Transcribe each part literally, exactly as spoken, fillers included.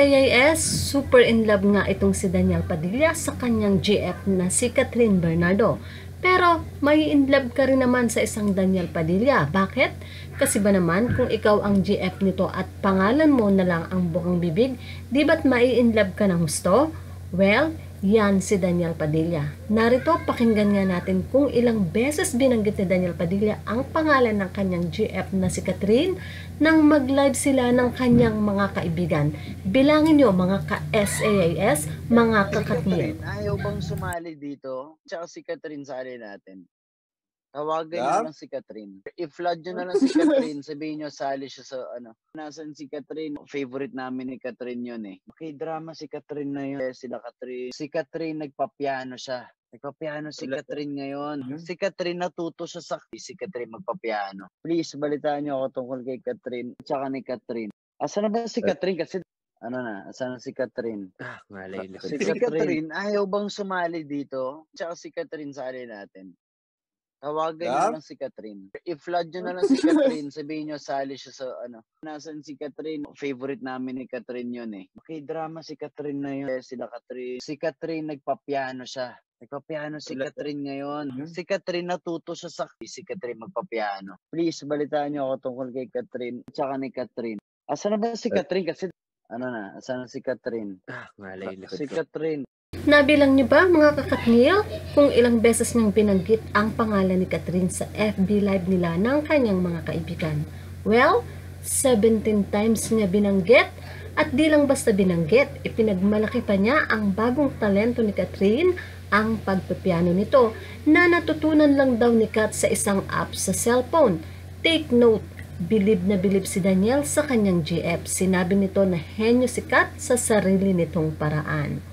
A I S, super in love nga itong si Daniel Padilla sa kanyang G F na si Catherine Bernardo. Pero may in love ka rin naman sa isang Daniel Padilla. Bakit? Kasi ba naman kung ikaw ang G F nito at pangalan mo na lang ang bukang bibig, di ba't mai-in love ka ng gusto? Well, yan si Daniel Padilla. Narito, pakinggan nga natin kung ilang beses binanggit ni Daniel Padilla ang pangalan ng kanyang G F na si Catherine nang mag-live sila ng kanyang mga kaibigan. Bilangin nyo mga ka-S A I S, mga kakatnil. Ayaw bang sumali dito? Tsaka si Catherine sali natin. Tawagan Yeah. nyo lang si Catherine. I-flood nyo na lang si Catherine. Sabihin nyo, sali siya sa ano. Nasaan si Catherine? Favorite namin ni Catherine yun eh. Okay, drama si Catherine na yun. Eh, sila Catherine. Si Catherine, nagpapiano siya. Nagpapiano si Catherine ngayon. Si Catherine, natuto siya sa... Si Catherine magpapiano. Please, balitaan nyo ako tungkol kay Catherine. Tsaka ni Catherine. Asa na ba si Catherine? Kasi... Ano na? Asa na si Catherine? Ah, malay na. Si Catherine, ayaw bang sumali dito? Tsaka si Catherine, sali natin. Tawagan Yeah. nyo lang si Catherine. I-flood nyo na lang si Catherine. Sabihin nyo, sali siya sa ano. Nasaan si Catherine? Favorite namin ni Catherine yun eh. Okay, drama si Catherine na yun. Eh, sila Catherine. Si Catherine, nagpapiano siya. Nagpapiano si Catherine ngayon. Si Catherine, natuto siya sa... Si Catherine magpapiano. Please, balitaan nyo ako tungkol kay Catherine. Tsaka ni Catherine. Asa na ba si Catherine? Kasi... Ano na? Asa na si Catherine? Ah, malay na. Si Catherine. Nabilang niyo ba mga kakatnil kung ilang beses niyang binanggit ang pangalan ni Catherine sa F B Live nila ng kanyang mga kaibigan? Well, seventeen times niya binanggit at di lang basta binanggit, ipinagmalaki pa niya ang bagong talento ni Catherine, ang pagpipiano nito na natutunan lang daw ni Kat sa isang app sa cellphone. Take note, bilib na bilib si Daniel sa kanyang G F. Sinabi nito na henyo si Kat sa sarili nitong paraan.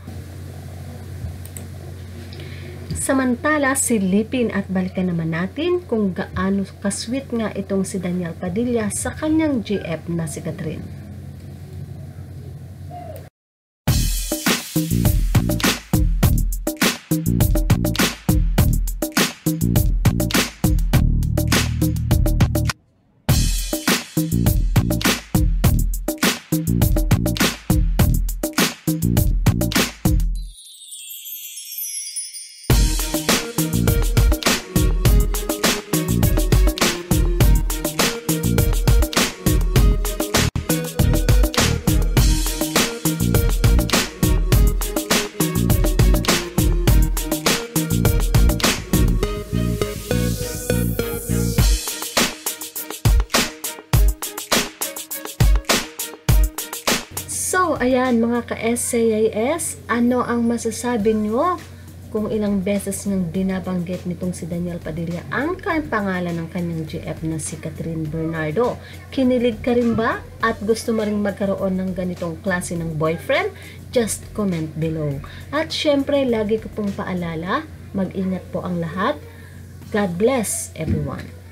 Samantala, silipin at balikan naman natin kung gaano kasweet nga itong si Daniel Padilla sa kanyang G F na si Catherine. So, ayan mga ka-S A I S, ano ang masasabi nyo kung ilang beses nang binabanggit nitong si Daniel Padilla ang pangalan ng kanyang G F na si Catherine Bernardo? Kinilig ka rin ba at gusto mo rin magkaroon ng ganitong klase ng boyfriend? Just comment below. At syempre, lagi ko pong paalala, mag-ingat po ang lahat. God bless everyone.